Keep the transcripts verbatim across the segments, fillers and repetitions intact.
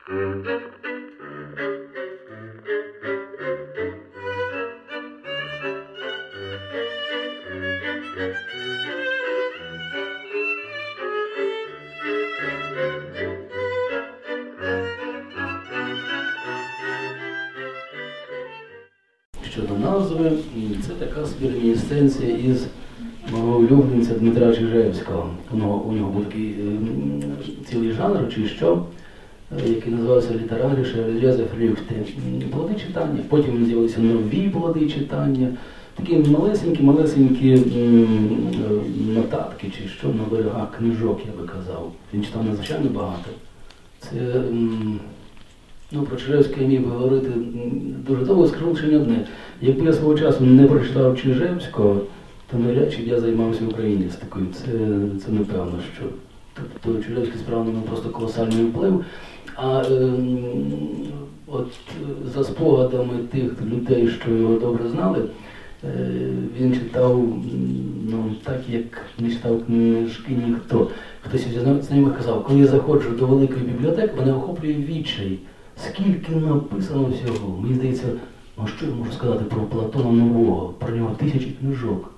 Щодо назви, це така собі ремінісценція із мого улюбленця Дмитра Чижевського. У нього, у нього був такий е, цілий жанр, чи що, е, який називався літераріше Лезефлюхти. Плоди читання, потім з'явилися нові плоди читання, такі малесенькі-малесенькі нотатки, чи що, на берегах книжок, я би казав. Він читав надзвичайно багато. Це... М Ну, про Чижевського я міг би говорити дуже довго, скажу лише не одне. Якби я свого часу не прочитав Чижевського, то навряд чи б я займався україністикою. Це, це напевно, що. Тобто Чижевський справа на мене просто колосальний вплив. А е, от за спогадами тих людей, що його добре знали, е, він читав ну, так, як не читав книжки ніхто. Хтось із знайомих казав, коли я заходжу до великої бібліотеки, мене охоплює відчай. Скільки написано всього. Мені здається, ну що я можу сказати про Платона Нового, про нього тисячі книжок.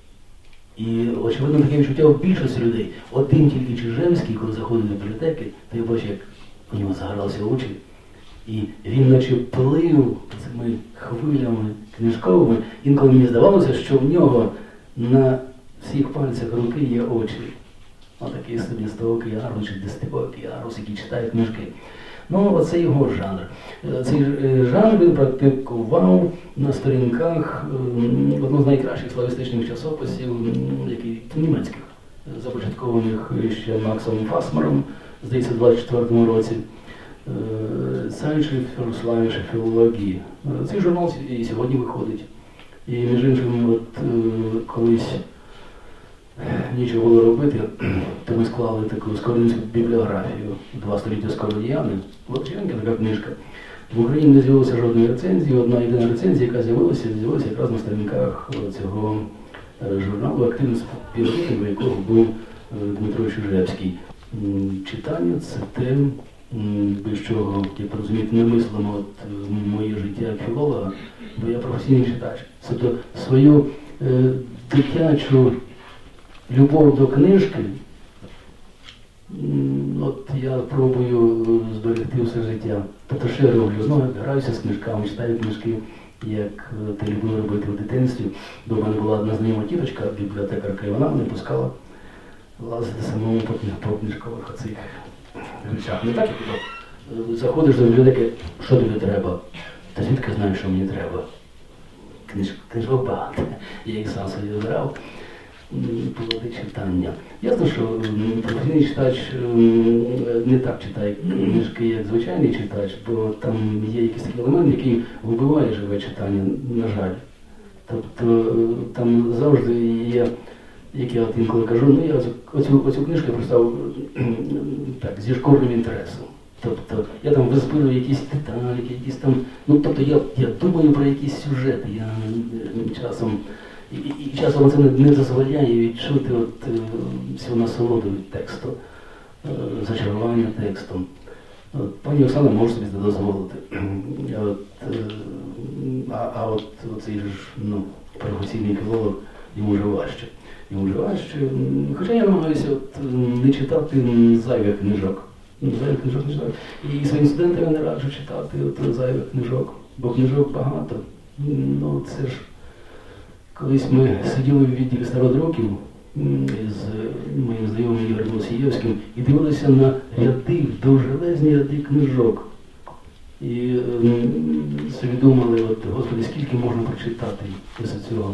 І, очевидно, таке відчуття в більшості людей. Один тільки Чижевський, коли заходить до бібліотеки, то я бачу, як у нього загоралися очі. І він наче плив цими хвилями книжковими. Інколи мені здавалося, що в нього на всіх пальцях руки є очі. Отакий собі стовокий ярус, чи десятиокий ярус, який читає книжки. Ну, оце його жанр. Цей жанр він практикував на сторінках одного з найкращих славістичних часописів, який німецьких, започаткованих ще Максом Фасмером, здається, в двадцять четвертому році. Zeitschrift für slawische Philologie. Цей журнал і сьогодні виходить. І, між іншим, от колись нічого було робити, то ми склали таку скородинську бібліографію «Два століття Скородіяни». Величенька така книжка. В Україні не з'явилося жодної рецензії, одна єдина рецензія, яка з'явилася, з'явилася якраз на сторінках цього журналу, активним співробітником якого був Дмитро Чижевський. Читання – це те, без чого, як розумієте, не мислимо от моє життя як філолога, бо я професійний читач. Тобто свою е, дитячу любов до книжки, от я пробую зберегти все життя. Тобто ще роблю, знову граюся з книжками, читаю книжки, як ти любив робити в дитинстві. До мене була одна знайома тіточка, бібліотекарка, і вона мене пускала лазити самому по книжкових оцих речах. Не так, як заходиш до бібліотеки, що тобі треба? Та звідки знаєш, що мені треба? Книж, книжок багато. Я їх сам собі вибирав. Плоди читання. Ясно, що професійний читач не так читає книжки, як звичайний читач, бо там є якийсь такий елемент, який вбиває живе читання, на жаль. Тобто там завжди є, як я от інколи кажу, ну я оцю, оцю книжку я прочитав так, зі шкурним інтересом. Тобто я там визбирую якісь деталі, якісь там, ну тобто я, я думаю про якісь сюжети, я часом І, і, і часом це не, не дозволяє відчути от, е, всю насолоду від тексту, е, зачарування текстом. От, пані Оксана може собі це дозволити. А от, е, а, а от цей ж ну, професійний філолог, йому вже важче. Йому вже важче. Хоча я намагаюся от, не читати зайвих книжок. Зайвих книжок не читаю. І своїм студентам я не раджу читати от, зайвих книжок, бо книжок багато. Ну, це ж колись ми сиділи в відділі стародруків з моїм знайомим Ігорем Мосієвським і дивилися на ряди, довжелезні ряди книжок. І собі думали, от, Господи, скільки можна прочитати після цього.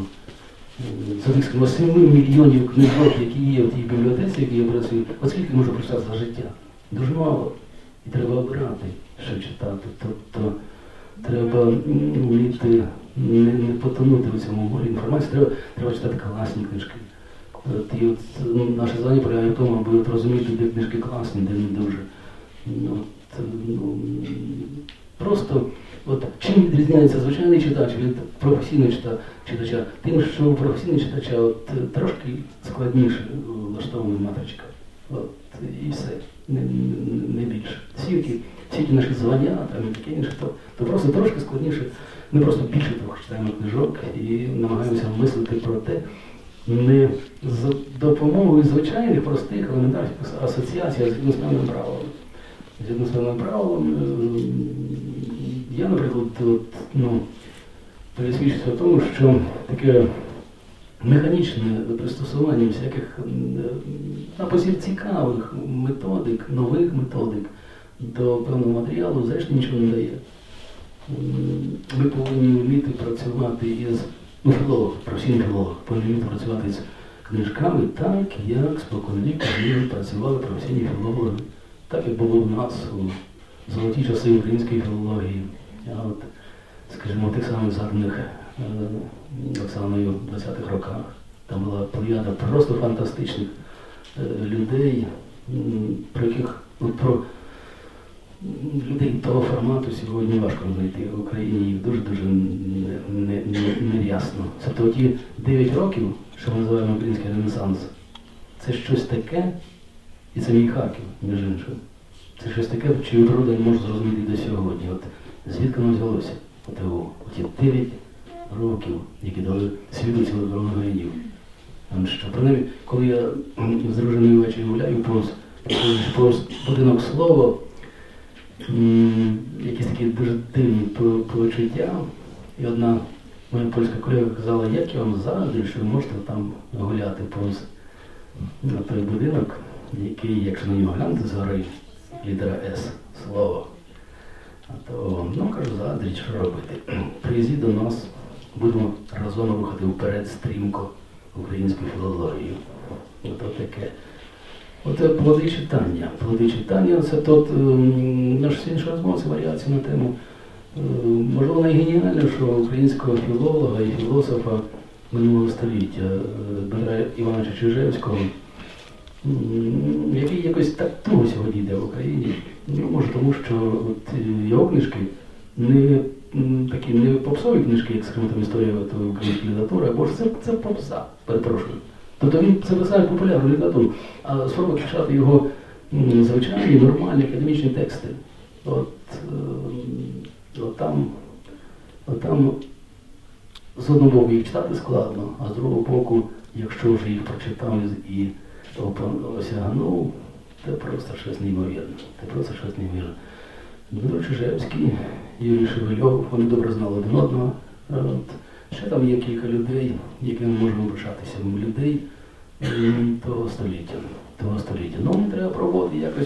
За тих, скажімо, семи мільйонів книжок, які є в тій бібліотеці, які я працюю, от скільки можна прочитати за життя? Дуже мало. І треба обирати, що читати. Тобто треба вміти не, не потонути в цьому морі інформації, треба, треба читати класні книжки. От, і от наше завдання полягає в тому, аби от розуміти, де книжки класні, де не дуже. От, ну, просто, от, чим відрізняється звичайний читач від професійного читача? Тим, що у професійного читача от, трошки складніше влаштована матричка. От, і все, не, не, не більше. Всі ті, всі ті наші звання, там, і таке інше, то, то просто трошки складніше. Ми просто більше того читаємо книжок і намагаємося мислити про те, не за допомогою звичайних, простих, елементарних асоціацій, а згідно з певними правилами. Згідно з певними правилами, я, наприклад, от, ну, пересвідчуся в тому, що таке механічне пристосування всяких напосів цікавих методик, нових методик до певного матеріалу, зрештою нічого не дає. Ми повинні вміти працювати із, ну, філолог, професійний філолог, повинні вміти працювати з книжками так, як споконвіку працювали професійні філологи, так, як було в нас у золоті часи української філології. А от, скажімо, в тих самих згаданих Оксаною в двадцятих роках. Там була плеяда просто фантастичних людей, про яких, ну, про людей того формату сьогодні важко знайти в Україні, їх дуже-дуже нерясно. Тобто ті дев'ять років, що ми називаємо український ренесанс, це щось таке, і це мій Харків, між іншим. Це щось таке, чию природу не можу зрозуміти до сьогодні. От звідки воно взялося? От ті дев'ять років, які дали світу цілих воїнів. Що, принаймні, коли я з дружиною ввечері гуляю повз, повз будинок Слово, якісь такі дуже дивні почуття, і одна моя польська колега казала, як я вам заздрю, що ви можете там гуляти повз на той будинок, який, якщо на нього глянути згори, літера С, Слово. А то, ну, кажу, заздріть, що робити. Приїздіть до нас, будемо разом рухати вперед стрімко українську філологію. Ото таке. Оце плоди читання. Плоди читання – це тот, наш інший розмов, це варіація на тему, можливо, найгеніальнішого українського філолога і філософа минулого століття, Дмитра Івановича Чижевського, який якось так туго сьогодні йде в Україні. Ну, може, тому що от його книжки не такі не попсові книжки, як, скажімо, там історія української літератури, або ж це, це попса, перепрошую. Тобто він це писав популярну літературу, а спробував читати його звичайні, нормальні академічні тексти. От, от там, от там з одного боку їх читати складно, а з другого боку, якщо вже їх прочитав і осягнув, це просто щось неймовірне. Це просто щось неймовірне. Дмитро Чижевський, Юрій Шевельов, вони добре знали один одного. От. Ще там є кілька людей, якими ми можемо пишатися. Людей того століття. Того століття. Ну, не треба пробувати якось.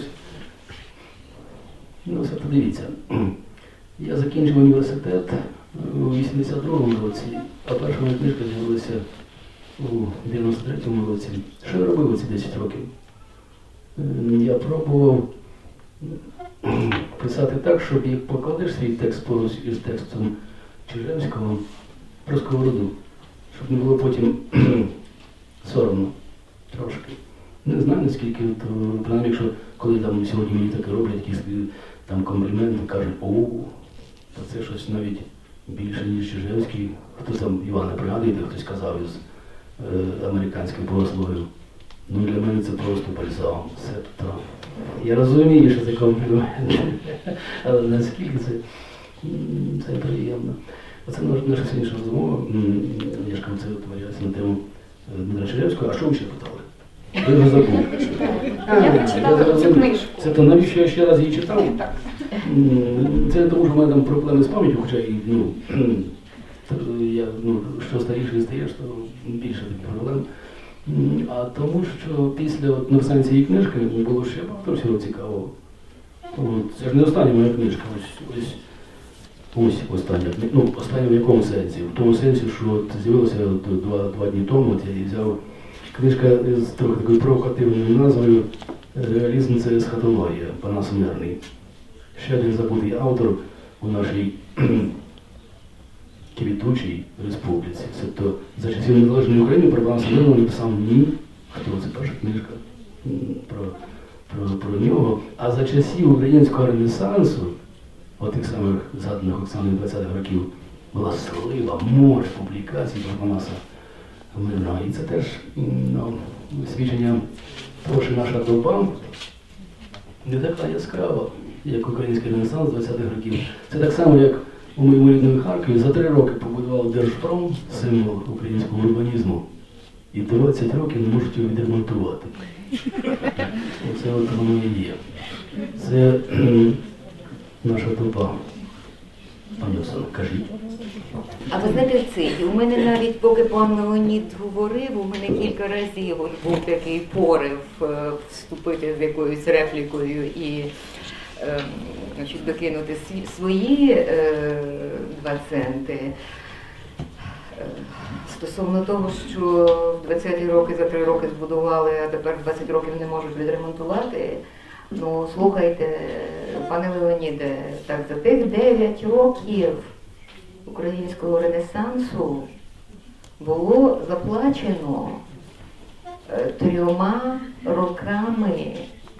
Ну, все подивіться. Я закінчив університет у вісімдесят другому році, а перша моя книжка з'явилася у дев'яносто третьому році. Що я робив у ці десять років? Я пробував писати так, щоб як покладеш свій текст поруч із текстом Чижевського про сковороду, щоб не було потім соромно трошки. Не знаю, наскільки, то, принаймні, якщо коли там сьогодні мені таке роблять, якісь там компліменти, кажуть, о, то це щось навіть більше, ніж Чижевський. Хто там, Івана, пригадуєте, хтось казав із е, американських богословів. Ну, для мене це просто бальзам. Себто, я розумію, що це комплімент, але наскільки це, це приємно. Оце наша сьогоднішня розмова. Я ж кажу, це варіація на тему Дмитра Чижевського. А що ви ще питали? Ви вже забули. Я прочитала цю книжку. Це то навіщо я ще раз її читав? Це не тому, що в мене там проблеми з пам'яттю, хоча і, ну, я, ну, що старіший стаєш, то більше таких проблем. А тому, що після от, написання цієї книжки було ще багато всього цікавого. От, це ж не остання моя книжка, ось, ось, ось остання. Ну, остання в якому сенсі? В тому сенсі, що от з'явилося два, два дні тому, от я її взяв. Книжка з трохи такою провокативною назвою «Реалізм – це есхатологія», Панас Мирний. Ще один забутий автор у нашій квітучій республіці. Тобто за часів незалежної України про Панаса Мирного написав ні, хто це перша книжка про, про, про нього. А за часів українського ренесансу, отих самих згаданих Оксаною двадцятих років, була слива, море публікацій про Панаса Мирного. І це теж, ну, свідчення Тому що наша доба не така яскрава, як український ренесанс двадцятих років. Це так само, як у моєму рідному Харкові за три роки побудував Держпром, символ українського урбанізму, і двадцять років не можуть його відремонтувати. Оце от воно і є. Це наша доба. Пані Оксано, кажіть. А ви знаєте, це, у мене навіть, поки пан Леонід говорив, у мене кілька разів от був такий порив е, вступити з якоюсь реплікою і е, значить, докинути сві, свої е, два центи. Е, стосовно того, що в двадцяті роки за три роки збудували, а тепер двадцять років не можуть відремонтувати. Ну, слухайте, пане Леоніде, так за тих дев'ять років українського ренесансу було заплачено трьома роками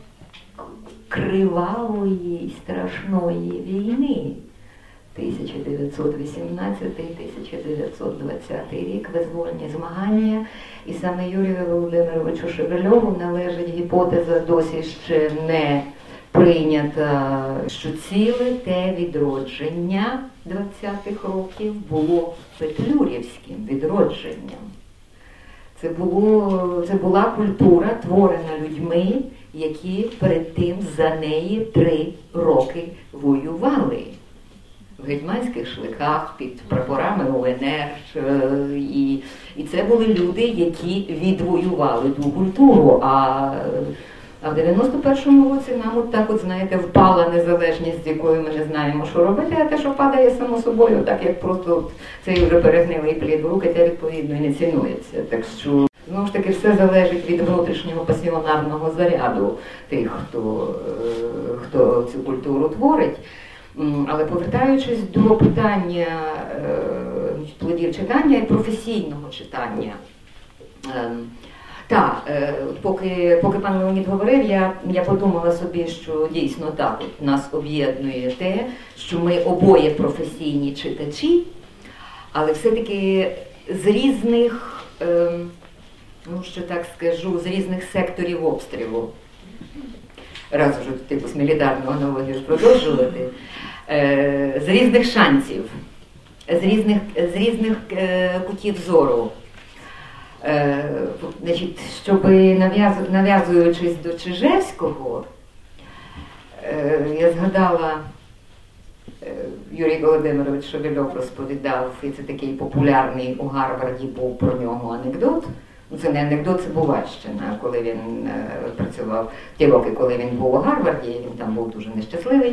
кривавої і страшної війни. тисяча дев'ятсот вісімнадцятий — тисяча дев'ятсот двадцятий рік, визвольні змагання. І саме Юрію Володимировичу Шевельову належить гіпотеза, досі ще не прийнята, що ціле те відродження двадцятих років було петлюрівським відродженням. Це, було, це була культура, творена людьми, які перед тим за неї три роки воювали. В гетьманських шликах, під прапорами О Н Р. І, і це були люди, які відвоювали ту культуру. А, а в дев'яносто першому році нам от так, от, знаєте, впала незалежність, з якою ми не знаємо, що робити, а те, що падає само собою, так як просто от, цей вже перегнилий плід в руки, те відповідно і не цінується. Так що, знову ж таки, все залежить від внутрішнього пасіонарного заряду тих, хто, хто цю культуру творить. Але повертаючись до питання е, плодів читання і професійного читання, е, так, е, поки, поки пан Леонід говорив, я, я подумала собі, що дійсно так, от нас об'єднує те, що ми обоє професійні читачі, але все-таки з різних, е, ну що так скажу, з різних секторів обстрілу. Раз вже типу з мілітарного аналогію продовжувати, е, з різних шансів, з різних, з різних е, кутів зору. Е, значить, щоб нав'язу, нав'язуючись до Чижевського, е, я згадала, е, Юрій Володимирович Шевельов розповідав, і це такий популярний у Гарварді був про нього анекдот. Це не анекдот, це Бувальщина, коли він е, працював, ті роки, коли він був у Гарварді, він там був дуже нещасливий.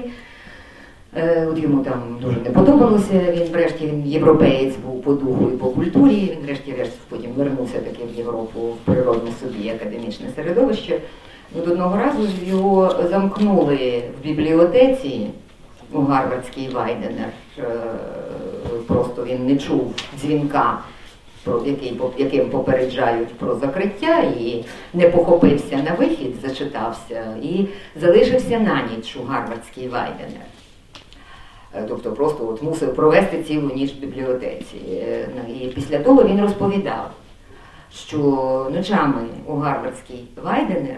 Е, от йому там дуже не подобалося, він врешті, він європеєць був по духу і по культурі, він врешті-решт потім вернувся таки в Європу, в природне собі академічне середовище. От одного разу його замкнули в бібліотеці у Гарвардській Вайденер, е, просто він не чув дзвінка, Який, яким попереджають про закриття, і не похопився на вихід, зачитався і залишився на ніч у Гарвардській Вайденер. Тобто просто от мусив провести цілу ніч в бібліотеці. І після того він розповідав, що ночами у Гарвардській Вайденер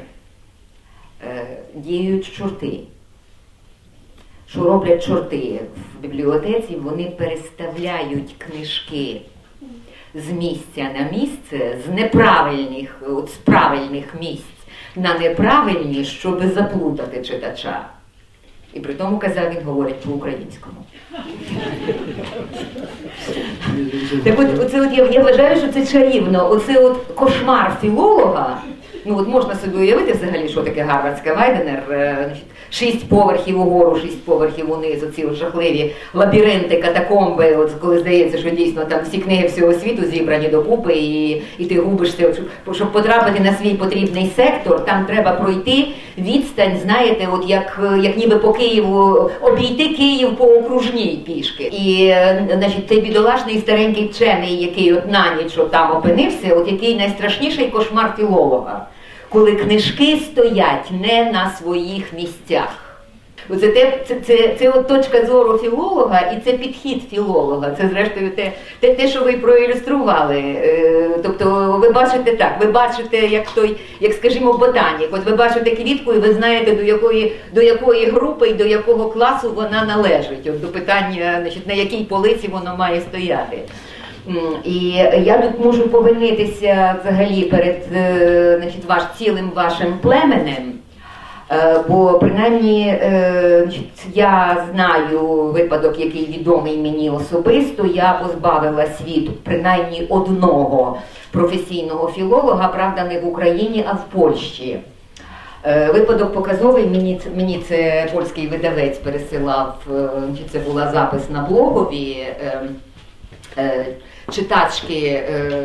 діють чорти. Що роблять чорти в бібліотеці? Вони переставляють книжки з місця на місце, з неправильних, от з правильних місць на неправильні, щоб заплутати читача. І при тому, казав, він говорить по-українському. Так от, оце от я, я вважаю, що це чарівно. Оце от кошмар філолога. Ну от можна собі уявити взагалі, що таке Гарвардська Вайденер. Шість поверхів угору, шість поверхів униз, оці от жахливі лабіринти, катакомби, от коли здається, що дійсно там всі книги всього світу зібрані докупи, і, і ти губишся, щоб потрапити на свій потрібний сектор, там треба пройти відстань, знаєте, от як, як ніби по Києву, обійти Київ по окружній пішки. І, значить, цей бідолашний старенький вчений, який от на ніч от там опинився, от який найстрашніший кошмар філолога. Коли книжки стоять не на своїх місцях. Це, те, це, це, це от точка зору філолога і це підхід філолога. Це зрештою те, те, те що ви проілюстрували. Тобто ви бачите так, ви бачите, як той, як скажімо, ботанік. От ви бачите квітку і ви знаєте, до якої, до якої групи і до якого класу вона належить. От до питання, значить, на якій полиці воно має стояти. І я тут можу повинитися взагалі перед, значить, ваш, цілим вашим племенем. Бо, принаймні, я знаю випадок, який відомий мені особисто. Я позбавила світ принаймні одного професійного філолога, правда, не в Україні, а в Польщі. Випадок показовий, мені, мені це польський видавець пересилав, це була запис на блогові читачки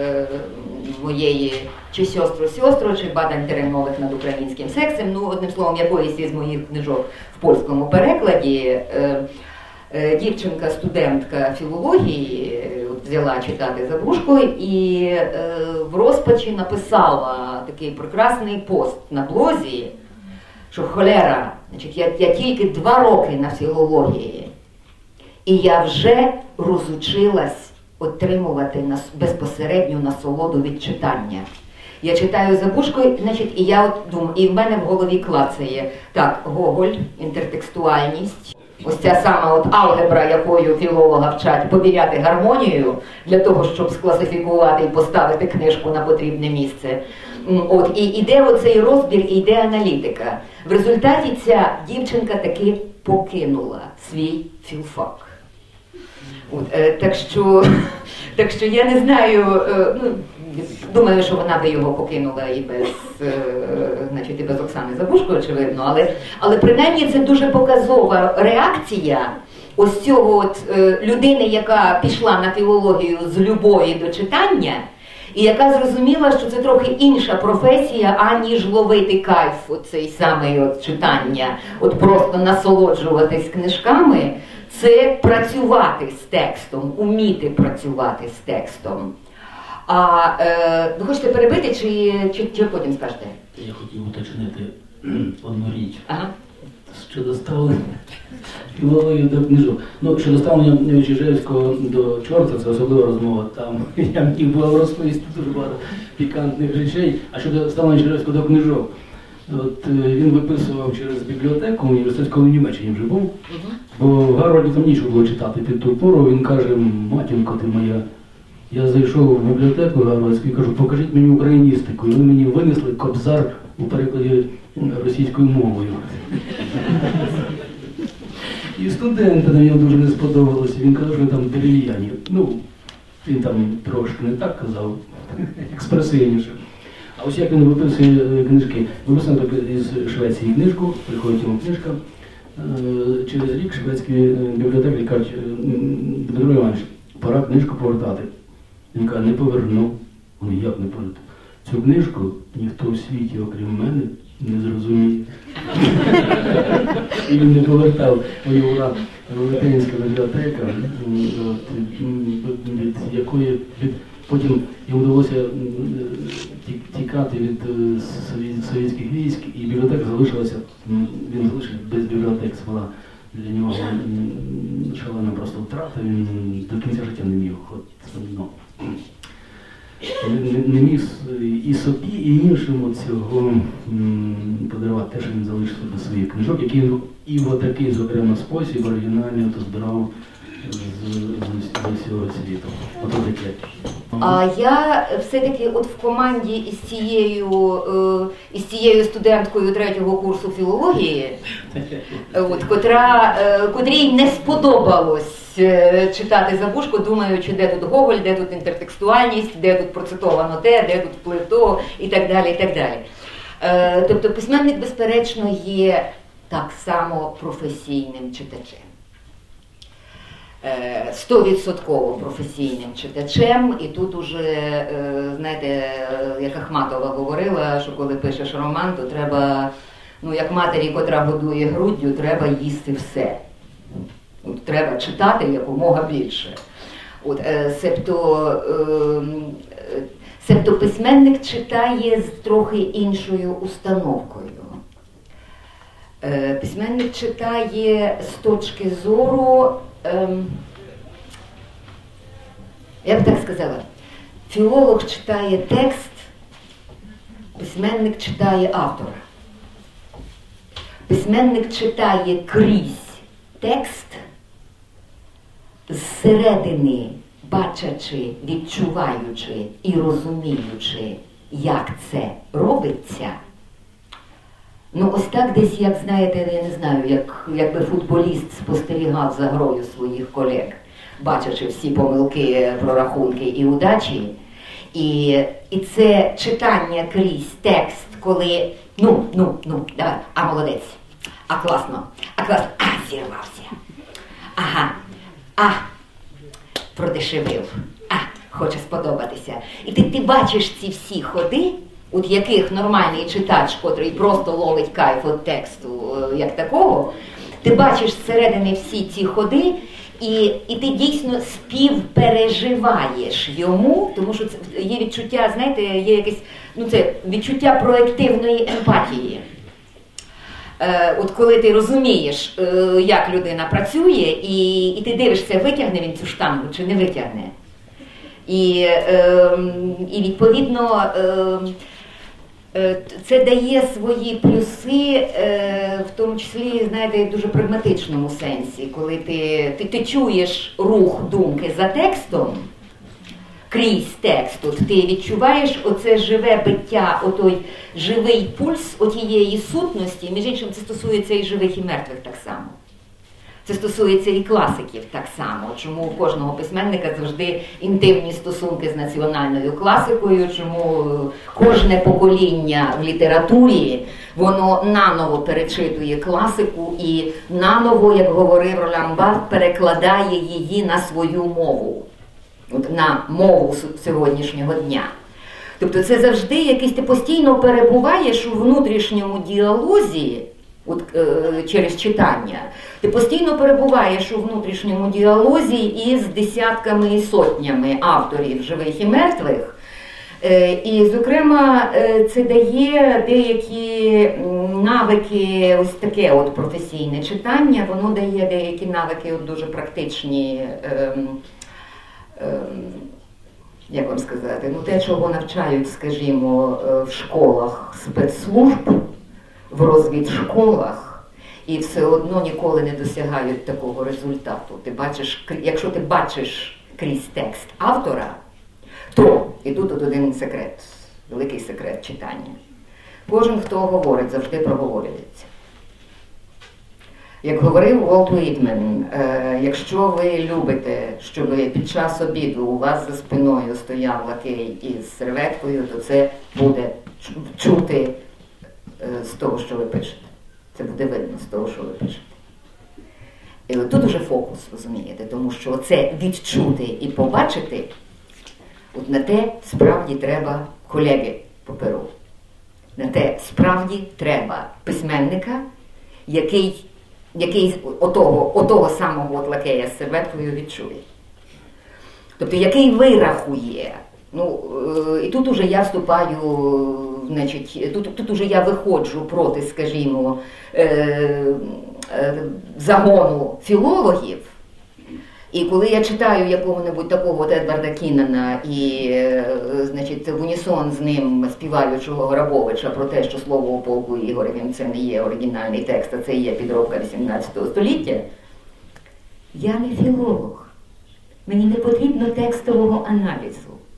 моєї чи сьостру-сьостру, чи бадань теренових над українським сексом, ну, одним словом, якоїсь із моїх книжок в польському перекладі. Е, е, дівчинка, студентка філології, взяла читати Забушко і е, в розпачі написала такий прекрасний пост на блозі, що холера, значить, я, я тільки два роки на філології, і я вже розучилась отримувати нас, безпосередню насолоду від читання. Я читаю Забушко, значить, і я от думаю, і в мене в голові клацає, так, Гоголь, інтертекстуальність, ось ця сама от алгебра, якою філолога вчать повіряти гармонію, для того, щоб скласифікувати і поставити книжку на потрібне місце. От, і йде оцей розбір, і йде аналітика. В результаті ця дівчинка таки покинула свій філфак. От, е, так, що, так що я не знаю, е, ну, думаю, що вона би його покинула і без, е, значить, і без Оксани Забушко, очевидно, але, але принаймні це дуже показова реакція ось цього от, е, людини, яка пішла на філологію з любові до читання, і яка зрозуміла, що це трохи інша професія, аніж ловити кайф оцей самий от читання, от просто насолоджуватись книжками. Це працювати з текстом, уміти працювати з текстом. А е, ви хочете перебити чи, чи, чи потім скажете? Я хотів уточнити одну річ. Ага. Щодо ставлення філології до книжок. Ну, щодо ставлення Чижевського до чорта, це особлива розмова. Там я міг було розповісти дуже багато пікантних речей. А щодо ставлення Чижевського до книжок. От він виписував через бібліотеку університетського в Німеччині вже був, бо в Гарварді там нічого було читати під ту пору. Він каже: матінко ти моя, я зайшов в бібліотеку гарвардську і кажу, покажіть мені україністику. І ви мені винесли Кобзар у перекладі російською мовою. І студенти на нього дуже не сподобалося. Він казав, що він там дерев'яні. Ну, він там трошки не так казав, експресивніше. А ось як він виписує книжки. Виписав із Швеції книжку, приходить йому книжка. Через рік шведські бібліотеки кажуть: Дмитро Іванович, пора книжку повертати. Він каже: не поверну. Вони: як не повернути? Цю книжку ніхто в світі, окрім мене, не зрозуміє. І він не повертав. Моя велетенська бібліотека, від якої потім йому вдалося тікати від совєтських військ, і бібліотека залишилася, він залишився без бібліотек, це була для нього шалена просто втрата, він до кінця життя не міг, ну, не, не міг і собі, і іншим цього подарувати те, що він залишив до своїх книжок, які він і в отакий, зокрема, спосіб оригінальний збирав з, з, з всього світу. Ото таке. А я все-таки от в команді із цією, із цією студенткою третього курсу філології, от, котра, котрій не сподобалось читати Забушко, думаючи, де тут Гоголь, де тут інтертекстуальність, де тут процитовано те, де тут вплив того, і так далі, і так далі. Тобто письменник, безперечно, є так само професійним читачем. Стовідсотково професійним читачем, і тут уже, знаєте, як Ахматова говорила, що коли пишеш роман, то треба, ну, як матері, котра годує груддю, треба їсти все. От, треба читати якомога більше. От, себто, себто письменник читає з трохи іншою установкою. Письменник читає з точки зору, ем, я б так сказала, філолог читає текст, письменник читає автора. Письменник читає крізь текст, зсередини бачачи, відчуваючи і розуміючи, як це робиться. Ну ось так десь, як знаєте, я не знаю, як, якби футболіст спостерігав за грою своїх колег, бачачи всі помилки, прорахунки і удачі. І, і це читання крізь текст, коли, ну, ну, ну, давай, а молодець, а класно, а класно, а зірвався, ага, а продешевив, а хоче сподобатися. І ти, ти бачиш ці всі ходи, от яких нормальний читач, котрий просто ловить кайф від тексту, як такого, ти бачиш зсередини всі ці ходи, і, і ти дійсно співпереживаєш йому, тому що це є відчуття, знаєте, є якесь, ну це відчуття проективної емпатії. Е, от коли ти розумієш, е, як людина працює, і, і ти дивишся, витягне він цю штангу чи не витягне. І, е, і відповідно, е, це дає свої плюси, в тому числі, знаєте, в дуже прагматичному сенсі, коли ти, ти, ти чуєш рух думки за текстом, крізь тексту, ти відчуваєш оце живе биття, отой живий пульс отієї сутності, між іншим це стосується і живих, і мертвих так само. Це стосується і класиків так само, чому у кожного письменника завжди інтимні стосунки з національною класикою, чому кожне покоління в літературі, воно наново перечитує класику і наново, як говорив Ролан Барт, перекладає її на свою мову, от на мову сьогоднішнього дня. Тобто це завжди якийсь, ти постійно перебуваєш у внутрішньому діалозі, от, е, через читання, ти постійно перебуваєш у внутрішньому діалозі із десятками і сотнями авторів живих і мертвих. Е, і, зокрема, е, це дає деякі навики, ось таке от професійне читання, воно дає деякі навики от дуже практичні, е, е, як вам сказати, ну те, чого навчають, скажімо, в школах спецслужб, в розвідшколах, і все одно ніколи не досягають такого результату. Ти бачиш, якщо ти бачиш крізь текст автора, то, і тут от один секрет, великий секрет читання. Кожен, хто говорить, завжди проговорюється. Як говорив Уолт Уітмен, е, якщо ви любите, щоб під час обіду у вас за спиною стояв лакей із серветкою, то це буде чути з того, що ви пишете. Це буде видно з того, що ви пишете. І от тут уже фокус, розумієте, тому що це відчути і побачити, от на те справді треба колеги по перу. На те справді треба письменника, який, який отого, отого самого от лакея з серветкою відчує. Тобто, який вирахує. Ну, і тут уже я вступаю, значить, тут, тут уже я виходжу проти, скажімо, е, е, загону філологів. І коли я читаю якого-небудь такого от Едварда Кінана і, е, значить, в унісон з ним співаючого Грабовича про те, що слово у полку Ігоревім це не є оригінальний текст, а це є підробка вісімнадцятого століття, я не філолог. Мені не потрібно текстового аналізу.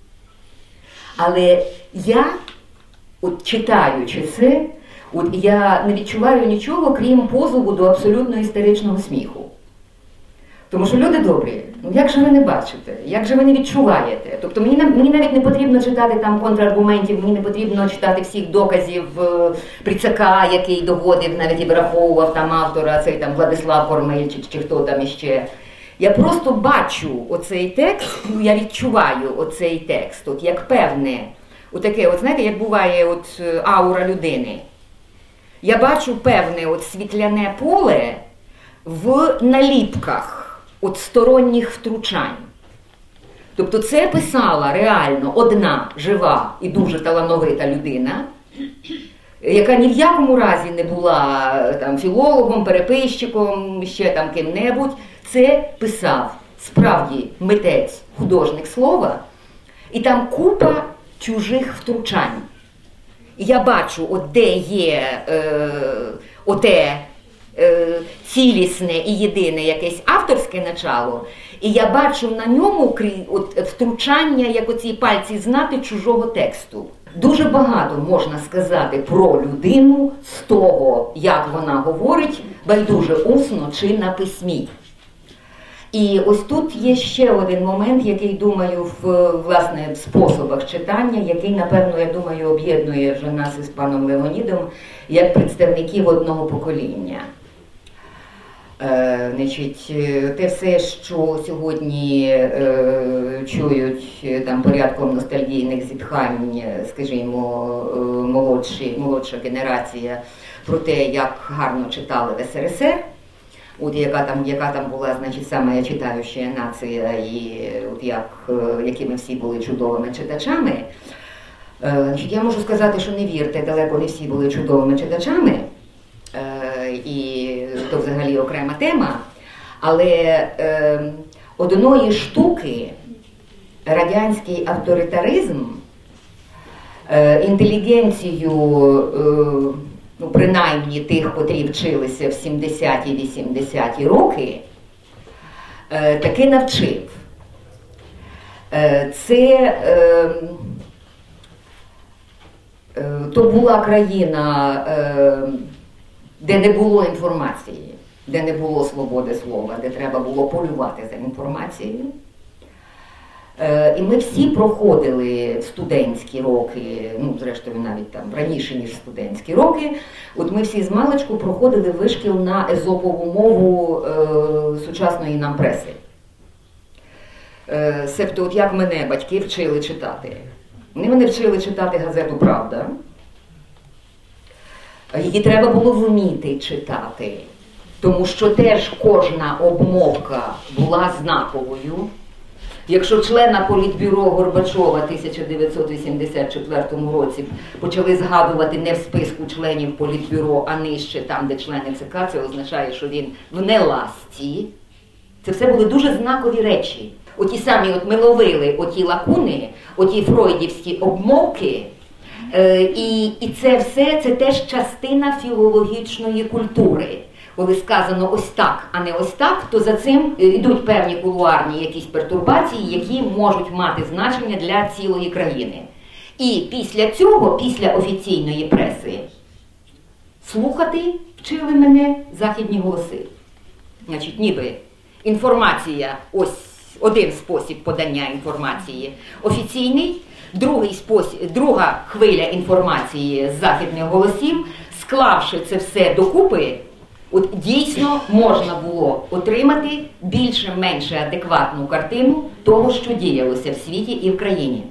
Але я, от читаючи це, от я не відчуваю нічого, крім позову до абсолютно істеричного сміху. Тому що люди добрі, ну як же ви не бачите, як же ви не відчуваєте? Тобто мені, мені навіть не потрібно читати там контраргументів, мені не потрібно читати всіх доказів Прицака, який доводив, навіть і враховував там автора, цей там Владислав Кормиль чи, чи хто там іще. Я просто бачу оцей текст, я відчуваю оцей текст, от як певне, отаке, от знаєте, як буває от аура людини. Я бачу певне от світляне поле в наліпках от сторонніх втручань. Тобто це писала реально одна жива і дуже талановита людина, яка ні в якому разі не була там філологом, переписчиком, ще там ким-небудь, це писав справді митець, художник слова, і там купа чужих втручань. І я бачу, от де є е, оте е, цілісне і єдине якесь авторське начало, і я бачу на ньому от, втручання, як оці пальці знати чужого тексту. Дуже багато можна сказати про людину з того, як вона говорить, байдуже усно чи на письмі. І ось тут є ще один момент, який, думаю, в власне способах читання, який, напевно, я думаю, об'єднує вже нас із паном Леонідом як представників одного покоління. Е, значить, те все, що сьогодні е, чують там порядком ностальгійних зітхань, скажімо, молодші, молодша генерація про те, як гарно читали в ес ер ес ер, от яка там, яка там була, значить, саме читаюча нація, і от як, які ми всі були чудовими читачами. Е, значить, я можу сказати, що не вірте, далеко не всі були чудовими читачами. І то взагалі окрема тема, але е, одної штуки радянський авторитаризм, е, інтелігенцію, е, ну, принаймні тих, котрі вчилися в сімдесяті-вісімдесяті роки, е, таки навчив. Е, це е, е, то була країна, е, де не було інформації, де не було свободи слова, де треба було полювати за інформацією. Е, і ми всі проходили студентські роки, ну, зрештою, навіть там раніше, ніж студентські роки, от ми всі з маличку проходили вишкіл на езопову мову е, сучасної нам преси. Е, себто, от як мене батьки вчили читати. Вони мене вчили читати газету «Правда». Її треба було вміти читати, тому що теж кожна обмовка була знаковою. Якщо члена Політбюро Горбачова в тисяча дев'ятсот вісімдесят четвертому році почали згадувати не в списку членів Політбюро, а нижче там, де члени ЦК, це означає, що він в неласці. Це все були дуже знакові речі. Оті самі от ми ловили оті лакуни, оті фройдівські обмовки, І, і це все, це теж частина філологічної культури. Коли сказано ось так, а не ось так, то за цим йдуть певні кулуарні якісь пертурбації, які можуть мати значення для цілої країни. І після цього, після офіційної преси, слухати вчили мене західні голоси. Значить, ніби інформація, ось один спосіб подання інформації офіційний, другий спосіб, друга хвиля інформації з західних голосів, склавши це все докупи, от дійсно можна було отримати більше-менше адекватну картину того, що діялося в світі і в країні.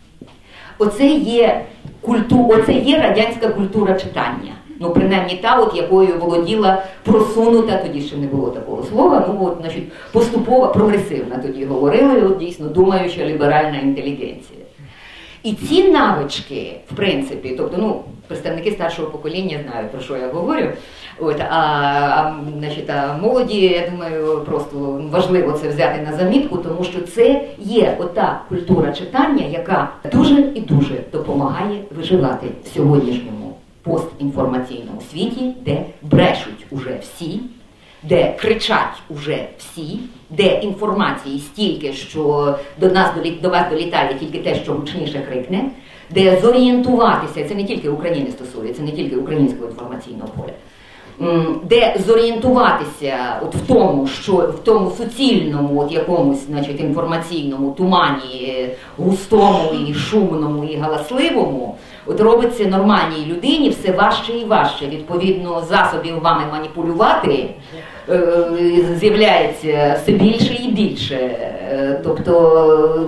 Оце є, культу... Оце є радянська культура читання. Ну, принаймні та, от, якою володіла просунута, тоді ще не було такого слова, ну, от, значить, поступова, прогресивна, тоді говорили, от, дійсно, думаюча ліберальна інтелігенція. І ці навички, в принципі, тобто, ну, представники старшого покоління знають, про що я говорю, от, а, а, значить, а молоді, я думаю, просто важливо це взяти на замітку, тому що це є ота культура читання, яка дуже і дуже допомагає виживати в сьогоднішньому постінформаційному світі, де брешуть уже всі, де кричать уже всі, де інформації стільки, що до нас, до вас долітає тільки те, що гучніше крикне, де зорієнтуватися, це не тільки України стосується, це не тільки українського інформаційного поля, де зорієнтуватися от в тому, що в тому суцільному от якомусь, значить, інформаційному тумані, густому і шумному і галасливому, от робиться нормальній людині все важче і важче. Відповідно, засобів вами маніпулювати е, з'являється все більше і більше. Е, тобто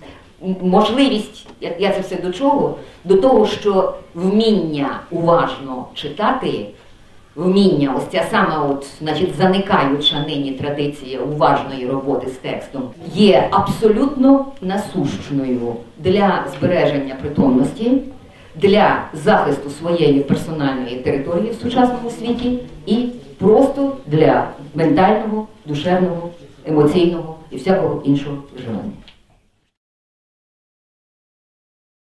можливість, я це все до чого? До того, що вміння уважно читати, вміння, ось ця сама от, значить, заникаюча нині традиція уважної роботи з текстом, є абсолютно насущною для збереження притомності, для захисту своєї персональної території в сучасному світі і просто для ментального, душевного, емоційного і всякого іншого виживання.